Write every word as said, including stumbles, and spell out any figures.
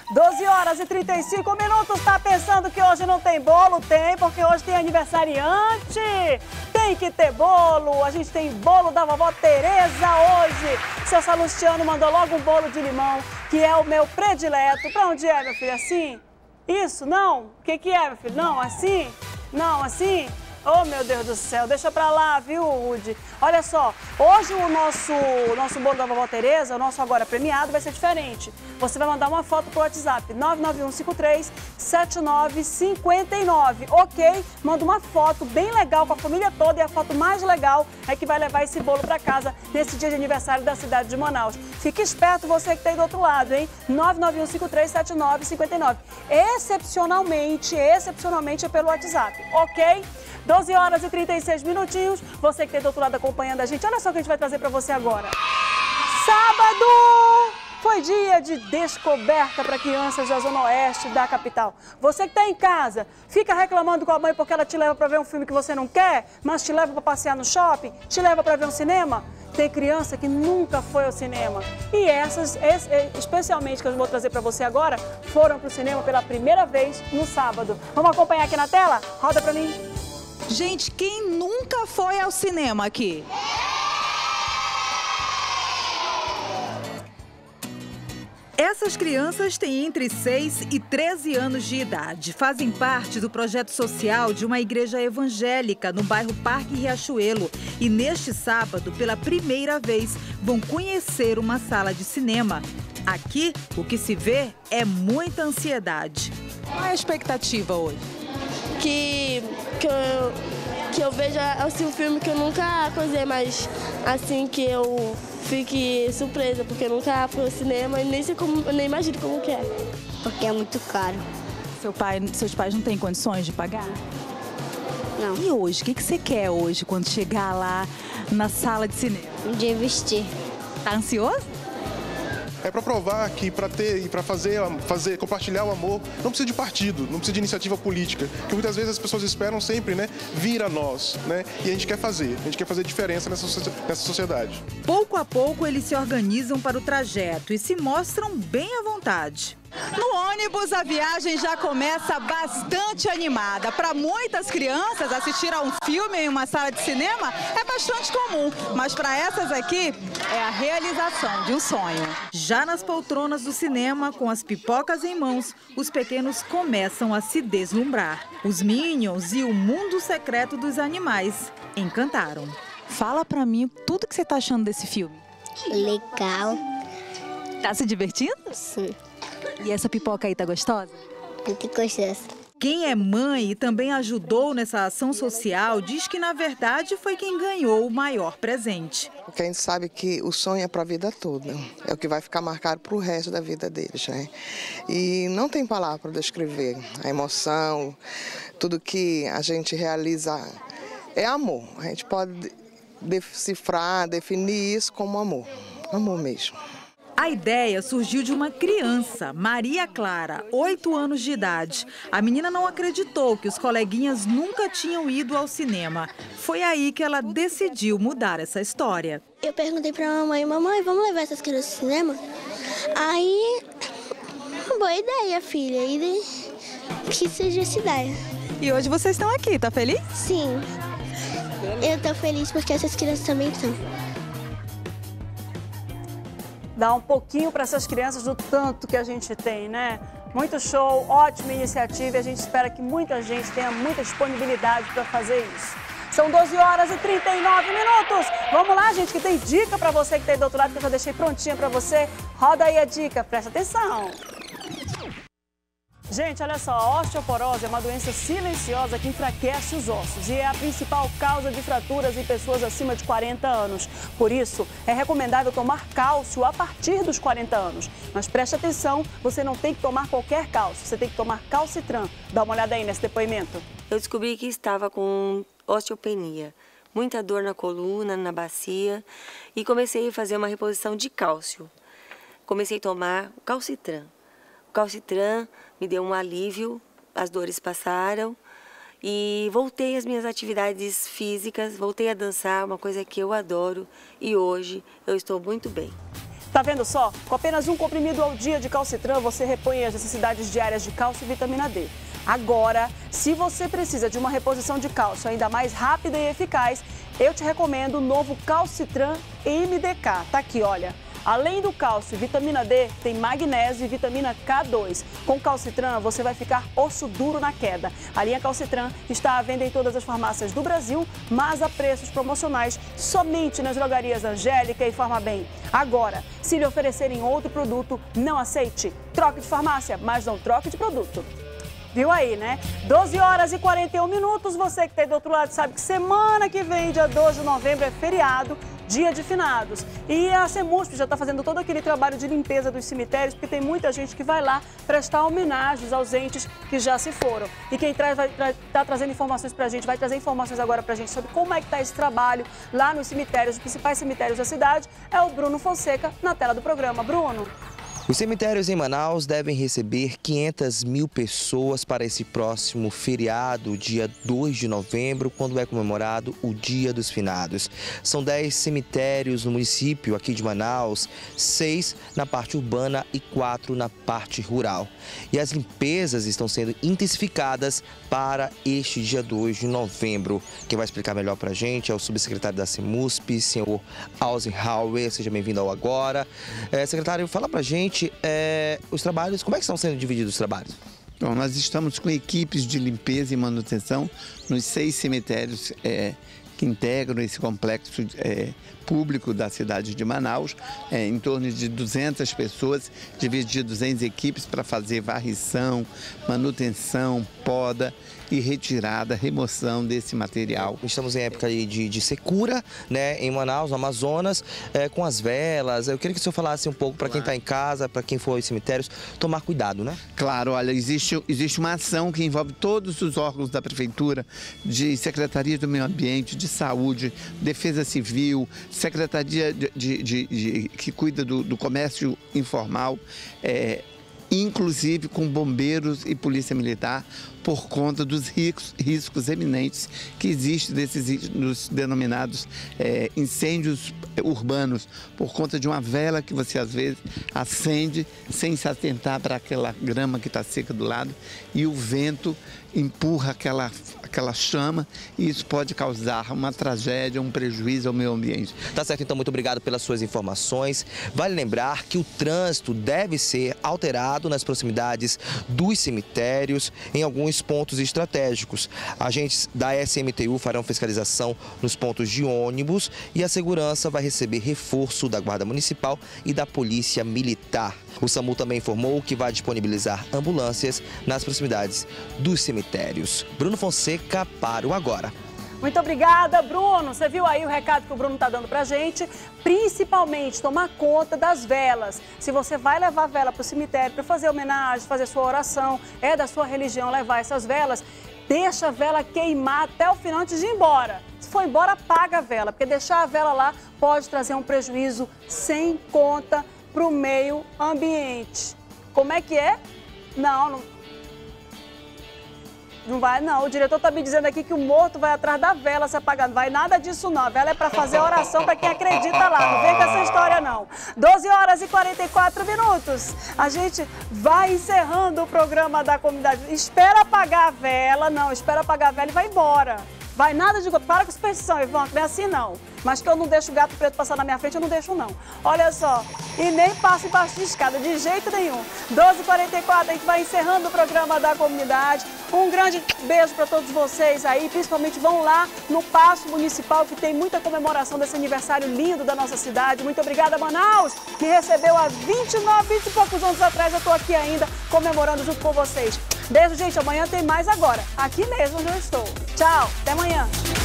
doze horas e trinta e cinco minutos, tá pensando que hoje não tem bolo? Tem, porque hoje tem aniversariante. Tem que ter bolo, a gente tem bolo da vovó Tereza hoje. Seu Salustiano mandou logo um bolo de limão, que é o meu predileto. Pra onde é, meu filho? Assim? Isso? Não? O que que é, meu filho? Não, assim? Não, assim? Oh, meu Deus do céu, deixa pra lá, viu, Rude? Olha só, hoje o nosso, nosso bolo da vovó Tereza, o nosso agora premiado, vai ser diferente. Você vai mandar uma foto pro WhatsApp, nove nove um cinco três sete nove cinco nove, ok? Manda uma foto bem legal com a família toda e a foto mais legal é que vai levar esse bolo pra casa nesse dia de aniversário da cidade de Manaus. Fique esperto você que tá aí do outro lado, hein? nove nove um cinco três sete nove cinco nove. Excepcionalmente, excepcionalmente é pelo WhatsApp, ok? doze horas e trinta e seis minutinhos, você que tem do outro lado acompanhando a gente, olha só o que a gente vai trazer para você agora. Sábado foi dia de descoberta para crianças da Zona Oeste da capital. Você que está em casa, fica reclamando com a mãe porque ela te leva para ver um filme que você não quer, mas te leva para passear no shopping, te leva para ver um cinema? Tem criança que nunca foi ao cinema. E essas, especialmente que eu vou trazer para você agora, foram para o cinema pela primeira vez no sábado. Vamos acompanhar aqui na tela? Roda para mim. Gente, quem nunca foi ao cinema aqui? Essas crianças têm entre seis e treze anos de idade. Fazem parte do projeto social de uma igreja evangélica no bairro Parque Riachuelo. E neste sábado, pela primeira vez, vão conhecer uma sala de cinema. Aqui, o que se vê é muita ansiedade. Qual é a expectativa hoje? Que, que, eu, que eu veja assim, um filme que eu nunca coisei, mas assim que eu fique surpresa, porque eu nunca fui ao cinema e nem, sei como, nem imagino como que é. Porque é muito caro. Seu pai, seus pais não têm condições de pagar? Não. E hoje, o que, que você quer hoje quando chegar lá na sala de cinema? Um dia vestir. Tá ansioso? É para provar que para ter e para fazer, fazer, compartilhar o amor, não precisa de partido, não precisa de iniciativa política, que muitas vezes as pessoas esperam sempre, né, vir a nós, né, e a gente quer fazer, a gente quer fazer diferença nessa, nessa sociedade. Pouco a pouco eles se organizam para o trajeto e se mostram bem à vontade. No ônibus, a viagem já começa bastante animada. Para muitas crianças, assistir a um filme em uma sala de cinema é bastante comum, mas para essas aqui é a realização de um sonho. Já nas poltronas do cinema, com as pipocas em mãos, os pequenos começam a se deslumbrar. Os Minions e o mundo secreto dos animais encantaram. Fala para mim tudo que você está achando desse filme. Legal. Tá se divertindo? Sim. E essa pipoca aí tá gostosa? Muito gostosa. Quem é mãe e também ajudou nessa ação social diz que, na verdade, foi quem ganhou o maior presente. Porque a gente sabe que o sonho é para a vida toda. É o que vai ficar marcado para o resto da vida deles, né? E não tem palavra para descrever a emoção, tudo que a gente realiza é amor. A gente pode decifrar, definir isso como amor. Amor mesmo. A ideia surgiu de uma criança, Maria Clara, oito anos de idade. A menina não acreditou que os coleguinhas nunca tinham ido ao cinema. Foi aí que ela decidiu mudar essa história. Eu perguntei pra mamãe, mamãe, vamos levar essas crianças ao cinema? Aí, boa ideia, filha. E que seja essa ideia. E hoje vocês estão aqui, tá feliz? Sim. Eu tô feliz porque essas crianças também estão. Dá um pouquinho para essas crianças do tanto que a gente tem, né? Muito show, ótima iniciativa e a gente espera que muita gente tenha muita disponibilidade para fazer isso. São doze horas e trinta e nove minutos. Vamos lá, gente, que tem dica para você que está aí do outro lado, que eu já deixei prontinha para você. Roda aí a dica, presta atenção. Gente, olha só, a osteoporose é uma doença silenciosa que enfraquece os ossos e é a principal causa de fraturas em pessoas acima de quarenta anos. Por isso, é recomendável tomar cálcio a partir dos quarenta anos. Mas preste atenção, você não tem que tomar qualquer cálcio, você tem que tomar calcitran. Dá uma olhada aí nesse depoimento. Eu descobri que estava com osteopenia, muita dor na coluna, na bacia, e comecei a fazer uma reposição de cálcio. Comecei a tomar o calcitran. O calcitran me deu um alívio, as dores passaram e voltei às minhas atividades físicas, voltei a dançar, uma coisa que eu adoro, e hoje eu estou muito bem. Tá vendo só? Com apenas um comprimido ao dia de Calcitran, você repõe as necessidades diárias de cálcio e vitamina D. Agora, se você precisa de uma reposição de cálcio ainda mais rápida e eficaz, eu te recomendo o novo Calcitran M D K. Tá aqui, olha. Além do cálcio e vitamina D, tem magnésio e vitamina K dois. Com Calcitran, você vai ficar osso duro na queda. A linha Calcitran está à venda em todas as farmácias do Brasil, mas a preços promocionais somente nas drogarias Angélica e Farmabem. Agora, se lhe oferecerem outro produto, não aceite. Troque de farmácia, mas não troque de produto. Viu aí, né? doze horas e quarenta e um minutos. Você que está aí do outro lado sabe que semana que vem, dia dois de novembro, é feriado, dia de finados. E a Semusp já está fazendo todo aquele trabalho de limpeza dos cemitérios, porque tem muita gente que vai lá prestar homenagens aos entes que já se foram. E quem traz, vai estar tá trazendo informações para a gente, vai trazer informações agora para a gente sobre como é que está esse trabalho lá nos cemitérios, os principais cemitérios da cidade, é o Bruno Fonseca, na tela do programa. Bruno. Os cemitérios em Manaus devem receber quinhentas mil pessoas para esse próximo feriado, dia dois de novembro, quando é comemorado o Dia dos Finados. São dez cemitérios no município aqui de Manaus, seis na parte urbana e quatro na parte rural. E as limpezas estão sendo intensificadas para este dia dois de novembro. Quem vai explicar melhor para a gente é o subsecretário da Semusp, senhor Ausenhauer. Seja bem-vindo ao Agora. É, secretário, fala para a gente É, os trabalhos, como é que estão sendo divididos os trabalhos? Bom, nós estamos com equipes de limpeza e manutenção nos seis cemitérios é, que integram esse complexo é, público da cidade de Manaus, é, em torno de duzentas pessoas, divididos em equipes para fazer varrição, manutenção, poda e retirada, remoção desse material. Estamos em época de, de secura, né, em Manaus, no Amazonas, é, com as velas. Eu queria que o senhor falasse um pouco para quem está em casa, para quem for aos cemitérios, tomar cuidado, né? Claro, olha, existe, existe uma ação que envolve todos os órgãos da Prefeitura, de Secretaria do Meio Ambiente, de Saúde, Defesa Civil, Secretaria de, de, de, de, que cuida do, do comércio informal, é, inclusive com bombeiros e polícia militar, por conta dos riscos, riscos eminentes que existem desses nos denominados é, incêndios urbanos, por conta de uma vela que você às vezes acende sem se atentar para aquela grama que está seca do lado e o vento empurra aquela, aquela chama e isso pode causar uma tragédia, um prejuízo ao meio ambiente. Tá certo, então muito obrigado pelas suas informações. Vale lembrar que o trânsito deve ser alterado nas proximidades dos cemitérios, em alguns pontos estratégicos. Agentes da S M T U farão fiscalização nos pontos de ônibus e a segurança vai receber reforço da Guarda Municipal e da Polícia Militar. O SAMU também informou que vai disponibilizar ambulâncias nas proximidades dos cemitérios. Bruno Fonseca para o Agora. Muito obrigada, Bruno. Você viu aí o recado que o Bruno está dando pra gente? Principalmente tomar conta das velas. Se você vai levar vela para o cemitério para fazer homenagem, fazer sua oração, é da sua religião levar essas velas, deixa a vela queimar até o final antes de ir embora. Se for embora, apaga a vela, porque deixar a vela lá pode trazer um prejuízo sem conta para o meio ambiente. Como é que é? Não, não... Não vai, não. O diretor está me dizendo aqui que o morto vai atrás da vela se apagar. Não vai nada disso, não. A vela é para fazer oração para quem acredita lá. Não vem com essa história, não. doze horas e quarenta e quatro minutos. A gente vai encerrando o programa da comunidade. Espera apagar a vela. Não, espera apagar a vela e vai embora. Vai nada de... Para com superstição, Ivan. Não é assim, não. Mas que eu não deixo o gato preto passar na minha frente, eu não deixo, não. Olha só. E nem passo embaixo de escada, de jeito nenhum. doze e quarenta e quatro, a gente vai encerrando o programa da comunidade. Um grande beijo para todos vocês aí. Principalmente vão lá no Paço Municipal, que tem muita comemoração desse aniversário lindo da nossa cidade. Muito obrigada, Manaus, que recebeu há vinte e nove, vinte e poucos anos atrás. Eu estou aqui ainda comemorando junto com vocês. Beijo, gente. Amanhã tem mais Agora. Aqui mesmo onde eu estou. Tchau. Até amanhã.